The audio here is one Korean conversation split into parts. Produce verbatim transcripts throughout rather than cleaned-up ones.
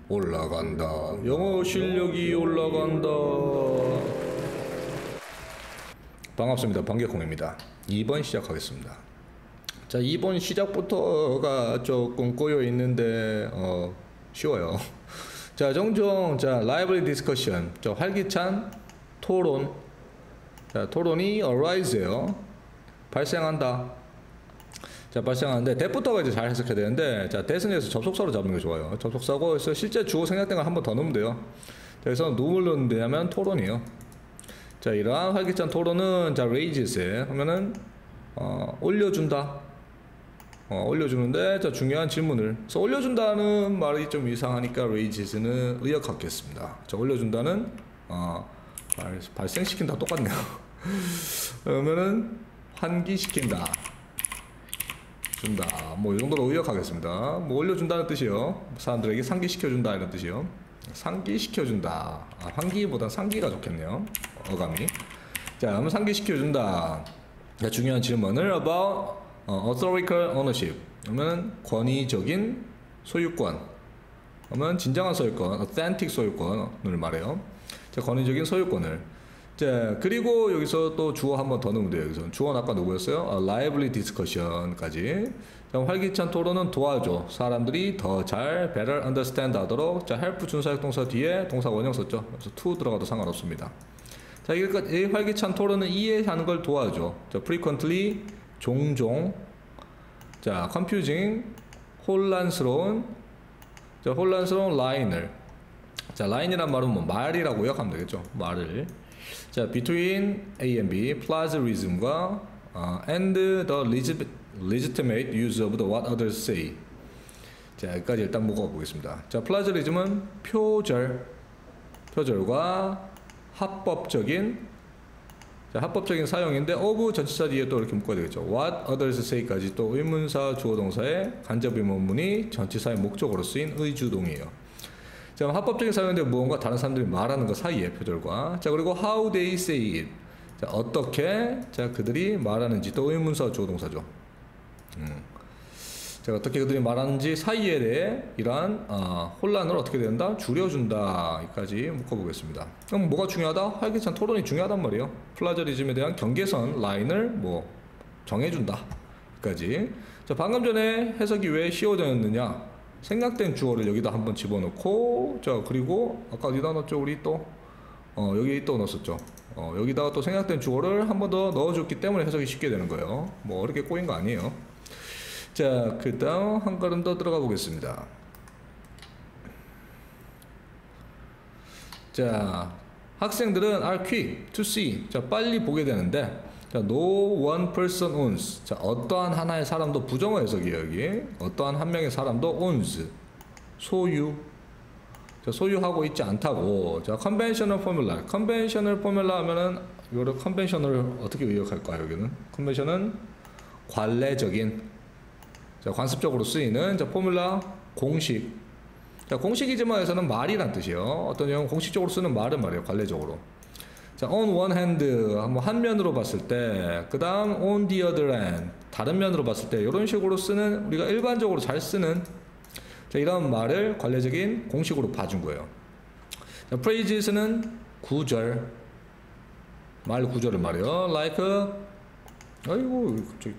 올라간다. 영어 실력이 올라간다. 반갑습니다. 반개콩입니다. 이 번 시작하겠습니다. 자, 이 번 시작부터가 조금 꼬여 있는데 어, 쉬워요. 자, 종종 자 라이브리 디스커션, 자 활기찬 토론, 자 토론이 arise요. 발생한다. 자, 발생하는데 that부터가 이제 잘 해석해야 되는데, 자 that은 에서 접속사로 잡는 게 좋아요. 접속사고, 그래서 실제 주어 생략된 걸 한 번 더 넣으면 돼요. 그래서 누굴 넣으면 되냐면 토론이요. 자, 이러한 활기찬 토론은 자 raises 하면은 어, 올려준다. 어, 올려주는데 자 중요한 질문을. 그래서 올려준다는 말이 좀 이상하니까 raises,는 의역하겠습니다. 자, 올려준다는 어, 발, 발생시킨다 똑같네요. 그러면은 환기시킨다. 준다. 뭐 이 정도로 의역하겠습니다. 뭐 올려준다는 뜻이요. 사람들에게 상기시켜준다 이런 뜻이요. 상기시켜준다. 아, 환기보다 상기가 좋겠네요. 어감이. 자, 그러면 상기시켜준다. 자, 중요한 질문을 about 어, authorial ownership. 그러면 권위적인 소유권. 그러면 진정한 소유권, authentic 소유권을 말해요. 자, 권위적인 소유권을. 자, 그리고 여기서 또 주어 한 번 더 넣으면 돼요. 여기서 주어는 아까 누구였어요? 아, lively discussion까지. 자, 활기찬 토론은 도와줘. 사람들이 더 잘 better understand 하도록. 자, help 준사역 동사 뒤에 동사 원형 썼죠. 그래서 to 들어가도 상관없습니다. 자, 이 활기찬 토론은 이해하는 걸 도와줘. 자, frequently 종종. 자, confusing 혼란스러운. 자, 혼란스러운 line을. 자, line이란 말은 뭐 말이라고 요약하면 되겠죠. 말을. 자, between A and B, plagiarism과 uh, and the legitimate use of the what others say. 자, 여기까지 일단 묶어보겠습니다. 자, plagiarism은 표절, 표절과 합법적인, 자, 합법적인 사용인데 of 전치사 뒤에 또 이렇게 묶어야 되겠죠. what others say까지 또 의문사 주어 동사의 간접 의문문이 전치사의 목적으로 쓰인 의주동이에요. 자, 합법적인 사용인데 무언가 다른 사람들이 말하는 것 사이에 표절과. 자, 그리고 how they say it. 자, 어떻게 자 그들이 말하는지 또 의문사 주어 동사죠. 음. 자, 어떻게 그들이 말하는지 사이에 대해 이러한 어, 혼란을 어떻게 된다? 줄여준다. 여기까지 묶어보겠습니다. 그럼 뭐가 중요하다? 활기찬 토론이 중요하단 말이에요. 플라저리즘에 대한 경계선 라인을 뭐 정해준다. 여기까지. 자, 방금 전에 해석이 왜 쉬워졌느냐? 생략된 주어를 여기다 한번 집어넣고, 자, 그리고 아까 어디다 넣었죠? 우리 또 어, 여기 또 넣었었죠. 어, 여기다가 또 생략된 주어를 한 번 더 넣어줬기 때문에 해석이 쉽게 되는 거예요. 뭐 어렵게 꼬인 거 아니에요. 자, 그 다음 한 걸음 더 들어가 보겠습니다. 자, 학생들은 are quick to see. 자, 빨리 보게 되는데, 자, no one person owns. 자, 어떠한 하나의 사람도 부정어 해석이에요, 여기. 어떠한 한 명의 사람도 owns. 소유. 자, 소유하고 있지 않다고. 자, conventional formula. conventional formula 하면은, 이거를 conventional을 어떻게 의역할까요, 여기는? convention은 관례적인. 자, 관습적으로 쓰이는, 자, 포뮬라, 공식. 자, 공식이지만에서는 말이란 뜻이에요. 어떤 경우는 공식적으로 쓰는 말은 말이에요, 관례적으로. 자, on one hand, 한번 한 면으로 봤을 때, 그 다음 on the other hand, 다른 면으로 봤을 때, 이런 식으로 쓰는, 우리가 일반적으로 잘 쓰는, 자, 이런 말을 관례적인 공식으로 봐준 거예요. 자, phrases는 구절, 말 구절을 말해요. like, 아이고, 갑자기,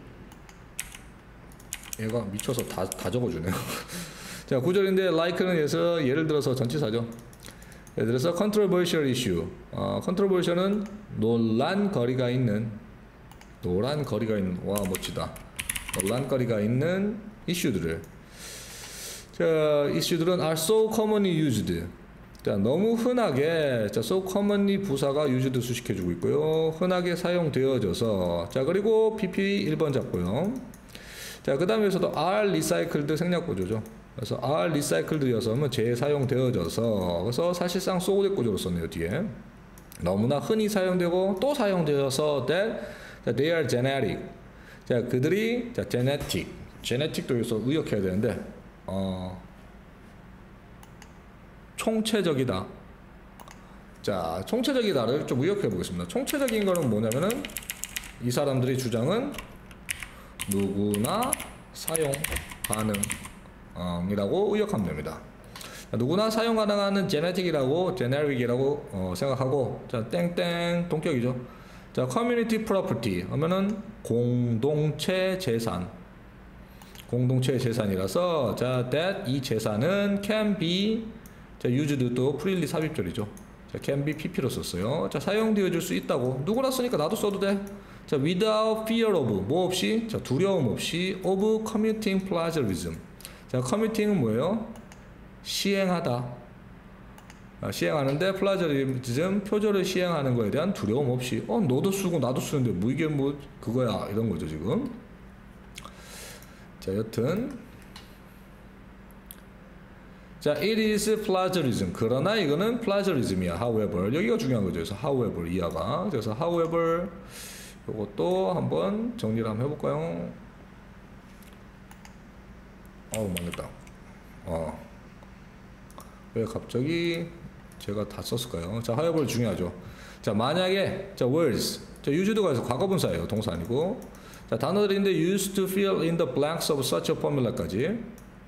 얘가 미쳐서 다, 다 적어주네요. 자, 구절인데, like는 예서, 예를 들어서 전치사죠. 예를 들어서 controversial issue. 어, controversial은 논란거리가 있는, 논란거리가 있는, 와 멋지다. 논란거리가 있는 이슈들을. 자, 이슈들은 are so commonly used. 자, 너무 흔하게, 자, so commonly 부사가 used 수식해주고 있고요. 흔하게 사용되어져서. 자, 그리고 피피 일 번 잡고요. 자, 그 다음에서도 are recycled 생략 구조죠. 그래서 are recycled여서는 재사용되어져서, 그래서 사실상 소고대 구조로 썼네요, 뒤에. 너무나 흔히 사용되고 또 사용되어서 that, they are genetic. 자, 그들이 자, genetic. genetic도 여기서 의역해야 되는데 어, 총체적이다. 자, 총체적이다를 좀 의역해 보겠습니다. 총체적인 거는 뭐냐면은 이 사람들의 주장은 누구나 사용 가능 이라고 의역하면 됩니다. 자, 누구나 사용 가능한 genetic이라고, generic이라고 어, 생각하고, 자, 땡땡 동격이죠. 자, community property 하면은 공동체 재산. 공동체 재산이라서, 자, that 이 재산은 can be, 자, used 또 freely 삽입절이죠. 자, can be pp로 썼어요. 자, 사용되어질 수 있다고. 누구나 쓰니까 나도 써도 돼. 자, without fear of, 뭐 없이, 자, 두려움 없이, of committing plagiarism. 자, committing은 뭐예요? 시행하다. 아, 시행하는데 plagiarism, 표절을 시행하는 거에 대한 두려움 없이, 어, 너도 쓰고 나도 쓰는데 뭐 이게 뭐 그거야, 이런 거죠 지금. 자, 여튼, 자, it is plagiarism. 그러나 이거는 plagiarism이야. However, 여기가 중요한 거죠. 그래서 however 이하가. 그래서 however, 이것도 한번 정리를 한번 해볼까요? 어우, 망했다. 어. 왜 갑자기 제가 다 썼을까요? 자, however 중요하죠. 자, 만약에, 자, words. 자, used가 해서 과거분사예요. 동사 아니고. 자, 단어들인데 used to fill in the blanks of such a formula까지.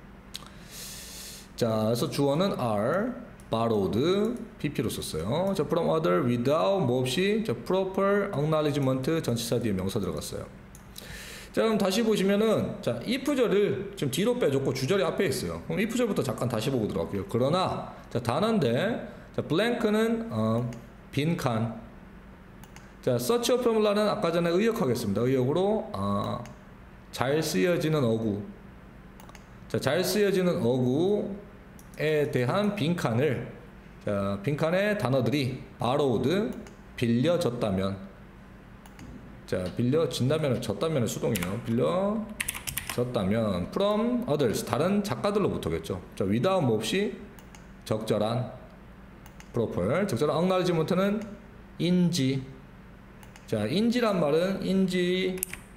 자, 그래서 주어는 are, borrowed, pp로 썼어요. 자, from other, without, 뭐 없이, 자, proper acknowledgement, 전치사 뒤에 명사 들어갔어요. 자, 그럼 다시 보시면은, 자, if절을 지금 뒤로 빼줬고 주절이 앞에 있어요. 그럼 if절부터 잠깐 다시 보고 들어갈게요. 그러나, 자, 단어인데, 자, blank는, 어, 빈 칸. 자, search a formula는 아까 전에 의역하겠습니다. 의역으로, 어, 잘 쓰여지는 어구. 자, 잘 쓰여지는 어구에 대한 빈칸을, 자, 빈칸의 단어들이 borrowed, 빌려졌다면, 자, 빌려진다면, 졌다면 수동이에요. 빌려졌다면 from others, 다른 작가들로부터겠죠. 자, without 뭐 없이 적절한 proper, 적절한 acknowledgement는 인지. 자, 인지란 말은 인지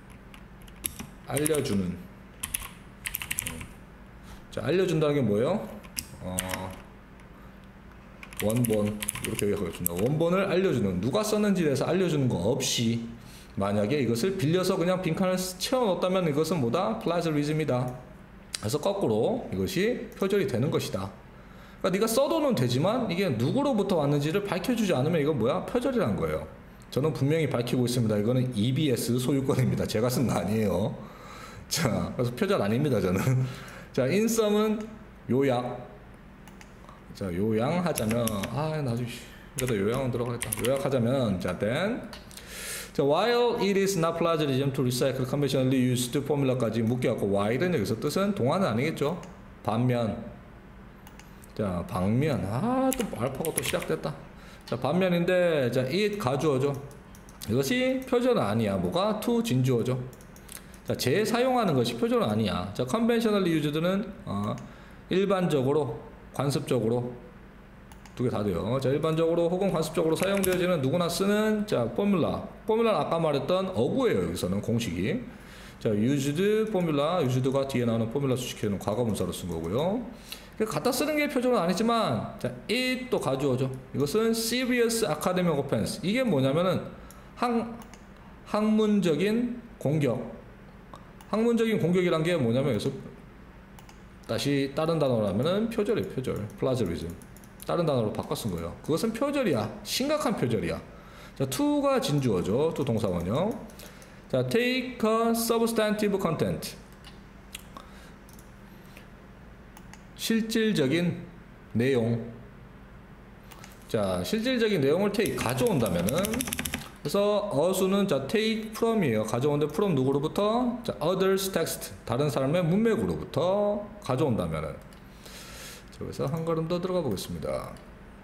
알려주는. 자, 알려준다는 게 뭐예요? 어, 원본, 이렇게 얘기하겠습니다. 원본을 알려주는, 누가 썼는지에 대해서 알려주는 거 없이 만약에 이것을 빌려서 그냥 빈칸을 채워 넣었다면 이것은 뭐다? plagiarism이다. 그래서 거꾸로 이것이 표절이 되는 것이다. 그러니까 네가 써도는 되지만 이게 누구로부터 왔는지를 밝혀주지 않으면 이건 뭐야? 표절이란 거예요. 저는 분명히 밝히고 있습니다. 이거는 이비에스 소유권입니다. 제가 쓴 거 아니에요. 자, 그래서 표절 아닙니다, 저는. 자, in sum은 요약. 자, 요양하자면, 아, 나중에, 그래도 요양은 들어가겠다. 요약하자면, 자, then. 자, while it is not plagiarism to recycle conventionally used formula까지 묶여갖고, while은 여기서 뜻은 동안은 아니겠죠? 반면. 자, 방면. 아, 또 알파가 또 시작됐다. 자, 반면인데, 자, it 가주어죠. 이것이 표절은 아니야. 뭐가? to 진주어죠. 자, 재사용하는 것이 표절은 아니야. 자, conventionally used는 어, 일반적으로, 관습적으로 두 개 다 돼요. 자, 일반적으로 혹은 관습적으로 사용되어지는 누구나 쓰는 자, 포뮬라. 포뮬라는 아까 말했던 어구예요. 여기서는 공식이. 자, used 포뮬라, used가 뒤에 나오는 포뮬라 수식해는 과거분사로 쓴 거고요. 갖다 쓰는 게 표절은 아니지만, 자, it 또 가주어죠. 이것은 serious academic offense. 이게 뭐냐면은 학, 학문적인 공격. 학문적인 공격이란 게 뭐냐면 여기서 다시 다른 단어로 하면은 표절이에요. 표절. plagiarism. 다른 단어로 바꿔 쓴 거예요. 그것은 표절이야. 심각한 표절이야. 자, to가 진주어죠. to 동사원형. 자, take a substantive content. 실질적인 내용. 자, 실질적인 내용을 take 가져온다면은, 그래서 어수는 자 take from이에요. 가져오는데 from 누구로부터? 자, others text, 다른 사람의 문맥으로부터 가져온다면은. 자, 그래서 한 걸음 더 들어가 보겠습니다.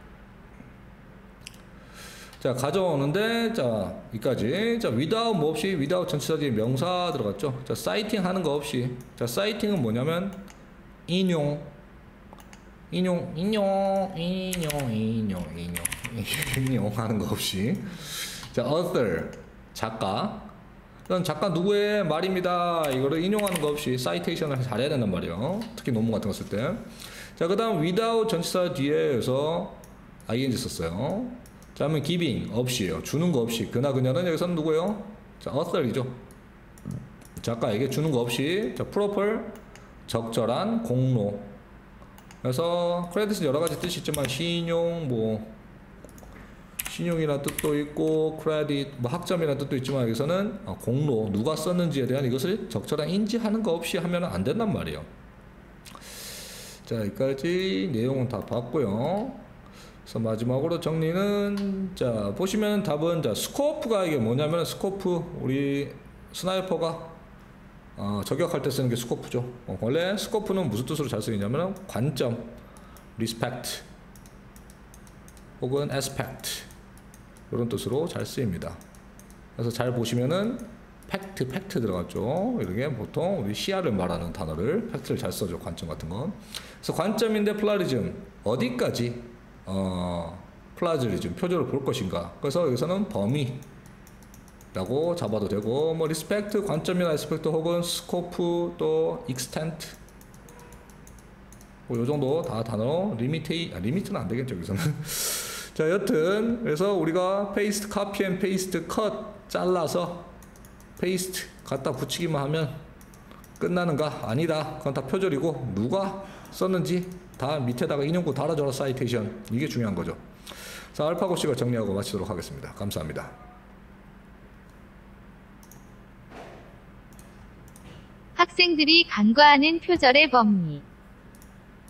자, 가져오는데, 자, 이까지. 자, without 뭐 없이, without 전치사 뒤에 명사 들어갔죠. 자, citing 하는 거 없이. 자, citing은 뭐냐면 인용. 인용, 인용, 인용, 인용, 인용, 인용 하는 거 없이. 자, author, 작가. 그럼 작가 누구의 말입니다. 이거를 인용하는 거 없이 citation을 잘해야 된단 말이에요. 특히 논문 같은 거 쓸 때. 자, 그 다음 without 전치사 뒤에서 ing 썼어요. 자, 하면 giving, 없이에요. 주는 거 없이. 그나 그녀는 여기서는 누구예요? 자, author이죠. 작가에게 주는 거 없이. 자, proper, 적절한 공로. 그래서 크레딧은 여러 가지 뜻이 있지만 신용 뭐 신용이라는 뜻도 있고 크레딧 뭐 학점이라는 뜻도 있지만 여기서는 공로 누가 썼는지에 대한 이것을 적절한 인지하는 거 없이 하면 안 된단 말이에요. 자, 여기까지 내용은 다 봤고요. 그래서 마지막으로 정리는 자 보시면 답은 자 스코프가 이게 뭐냐면 스코프 우리 스나이퍼가 어, 저격할 때 쓰는 게 스코프죠. 어, 원래 스코프는 무슨 뜻으로 잘 쓰이냐면 관점, 리스펙트 혹은 에스펙트 이런 뜻으로 잘 쓰입니다. 그래서 잘 보시면은 팩트, 팩트 들어갔죠. 이렇게 보통 우리 시야를 말하는 단어를 팩트를 잘 써줘. 관점 같은 건. 그래서 관점인데 플라리즘 어디까지 어, 플라리즘 표절을 볼 것인가. 그래서 여기서는 범위 라고 잡아도 되고 뭐 리스펙트 관점이나 리스펙트 혹은 스코프 또 익스텐트 뭐 요정도 다 단어 리미테이 아 리미트는 안 되겠죠 여기서는 자 여튼 그래서 우리가 페이스트 카피 앤 페이스트 컷 잘라서 페이스트 갖다 붙이기만 하면 끝나는가? 아니다. 그건 다 표절이고 누가 썼는지 다 밑에다가 인용구 달아줘라 사이테이션 이게 중요한 거죠. 자 알파고씨가 정리하고 마치도록 하겠습니다. 감사합니다. 학생들이 간과하는 표절의 범위.